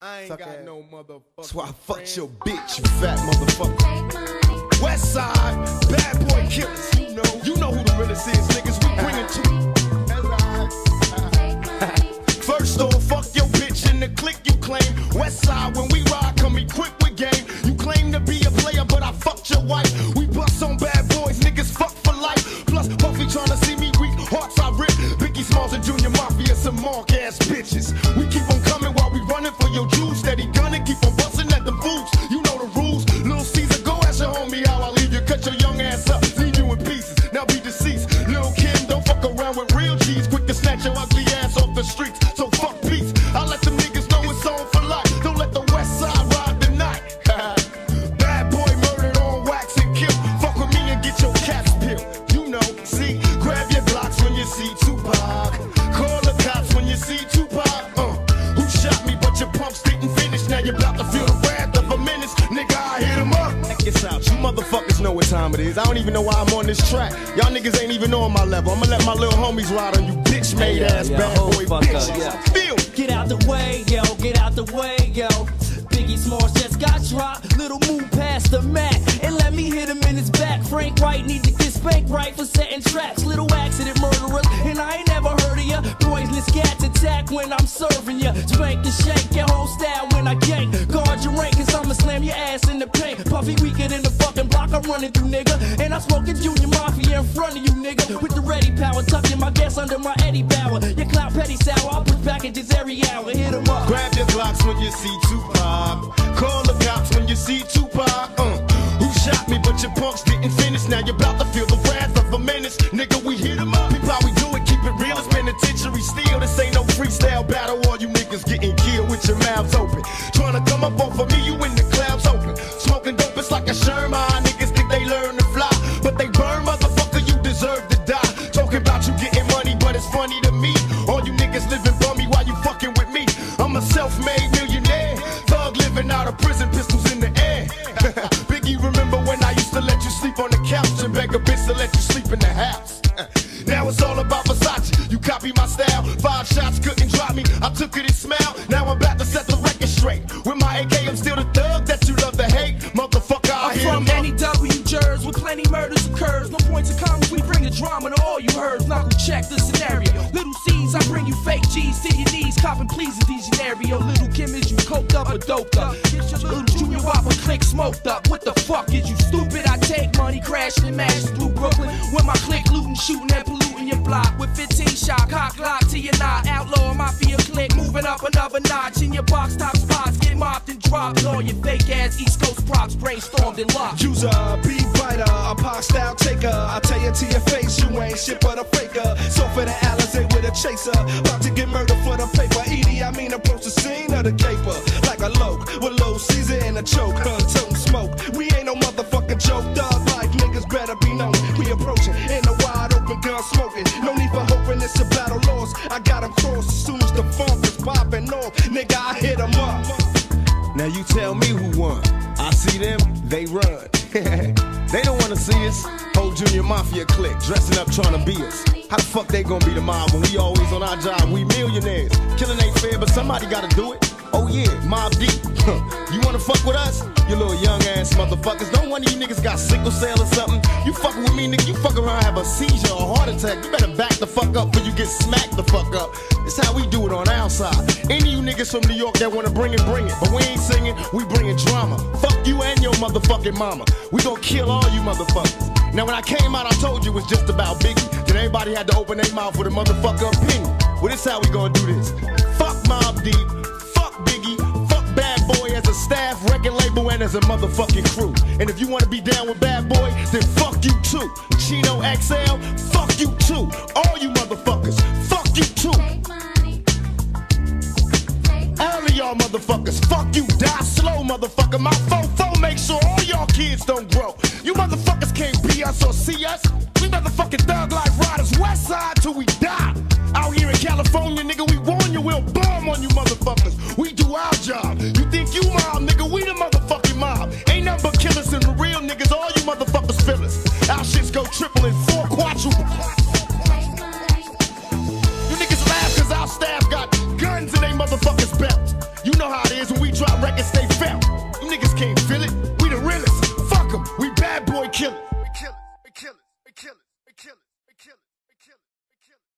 I ain't got no motherfucker. That's why I fucked your bitch, you fat motherfucker. West side, bad boy killers. You know who the realest is, niggas. We bring it to you. First off, fuck your bitch in the clique you claim. West side, when we ride, come equipped with game. You claim to be a player, but I fucked your wife. We bust on bad boys, niggas fuck for life. Plus, Puffy tryna see me weak, hearts I rip. Biggie Smalls and Junior Mafia, some mark ass bitches. We keep on coming while we running for your Jews. Steady gunning, keep on busting at the fools. You know the rules. Lil Caesar, go ask your homie how I leave you. Cut your young ass up, leave you in pieces. Now be deceased. Lil Kim, don't fuck around with real G's. Quick to snatch your ugly ass off the streets. So fuck peace. I let them niggas know it's on for life. Don't let the West Side ride the night. Bad boy murdered on wax and kill. Fuck with me and get your cats peeled. You know, see, grab your blocks when you see Tupac. Call the cops when you see Tupac. Who shot me but your pumps didn't finish. Now you're about to feel the wrath of a menace. Nigga, I hit him up. Check this out, you motherfuckers know what time it is. I don't even know why I'm on this track. Y'all niggas ain't even on my level. I'ma let my little homies ride on you bitch made ass bad boy bitches. Feel. Get out the way, yo, get out the way, yo. Biggie Smalls just got dropped. Little move past the Mac and let me hit him in his back. Frank White need to get spanked right for setting traps. Little accident murderers, and I ain't never heard of ya. Poisonous cats attack when I'm serving ya. Spank and shake your whole style when I gank. Guard your rank, cause I'ma slam your ass in the paint. Puffy weaker than the fucking block I'm running through, nigga. And I'm smoking Junior Mafia in front of you, nigga. With the ready power, tucking my gas under my Eddie Bauer. Your clout petty sour, I'll push packages every hour. Hit 'em up. Grab your blocks when you see Tupac. Call the cops when you see Tupac. Who shot me but your punks didn't finish. Now you're about to feel the wrath of a menace. Nigga, we hit 'em up. People, how we do it, keep it real. It's penitentiary steel. This ain't no freestyle battle. All you niggas getting killed with your mouths open. Trying to come up off of me, you in the clouds open. Smoking dope, it's like a Sherman. Niggas think they learn to fly, but they burn, motherfucker, you deserve to die. Talking about you getting money, but it's funny to me. All you niggas living bummy while you fucking with me. I'm a self-made millionaire. Thug living out of prison, pistols in the air. Biggie, remember when I used to let you sleep on the couch and beg a bitch to let you sleep in the house? Now it's all about Versace. You copy my style. 5 shots couldn't drop me. I took it and smiled. Now I'm about to set the record straight. With my AK, I'm still the thug that you love to hate. Motherfucker, I hit I'm from NEW Jersey, with plenty murders occurs. No points of comments, we bring the drama to all you heard. Knuckle check the scenario. Little C's, I bring you fake G's to your knees. Copping please in these scenario. Little Kim, is you coked up or doped up? Little Junior Whopper click smoked up. What the fuck is you stupid? I take money, crashing and mash through Brooklyn. When my click looting, shooting and polluting your block. With 15 shot, cock lock to your knot. Outlaw mafia click, moving up another notch. In your box top spots, get mopped and dropped. All your fake ass East Coast props brainstormed and locked. User, beat writer, a pop style taker. I tell you to your face, you ain't shit but a faker. So for the Alizé with a chaser, about to get murdered for the paper. Edie, I mean approach the scene of the caper. Like a loke, with low Caesar in a choke. Toting smoke, we ain't no motherfucking joke. Thug life, niggas better be known. We approaching in a wide open gun smoking. No need for hoping it's a battle lost. I got him crossed as soon as the funk is popping off. Nigga, I hit him up. Now you tell me who won. I see them, they run. They don't wanna see us. Whole Junior Mafia clique, dressing up trying to be us. How the fuck they gonna be the mob when we always on our job? We millionaires. Killing ain't fair, but somebody gotta do it. Oh yeah, Mob Deep. You wanna fuck with us? You little young ass motherfuckers. Don't one of you niggas got sickle cell or something? You fucking with me, nigga, you fuck around, have a seizure or a heart attack. You better back the fuck up before you get smacked the fuck up. It's how we do it on our side. Any of you niggas from New York that wanna bring it, bring it. But we ain't singing, we bringing drama. Fuck you and your motherfucking mama. We gon' kill all you motherfuckers. Now when I came out, I told you it was just about Biggie. Then everybody had to open their mouth with a motherfucker opinion. Well, this how we gonna do this. Fuck Mobb Deep, fuck Biggie, fuck Bad Boy as a staff, record label, and as a motherfucking crew. And if you wanna be down with Bad Boy, then fuck you too. Chino XL, fuck you too. All you motherfuckers, fuck you too. All of y'all motherfuckers, fuck you, die slow, motherfucker. My fofo make sure all y'all kids don't grow. You motherfuckers can't be us or see us. We motherfucking thug life riders, West Side till we die. Out here in California, nigga, we warn you, we'll bomb on you motherfuckers. We do our job. You think you mob, nigga, we the motherfucking mob. Ain't nothing but killers and the real niggas, all you motherfuckers feel us. Our shits go triple and 4 quadruple. You niggas laugh cause our staff got guns in they motherfuckers belt. You know how it is when kill it, kill it, kill it.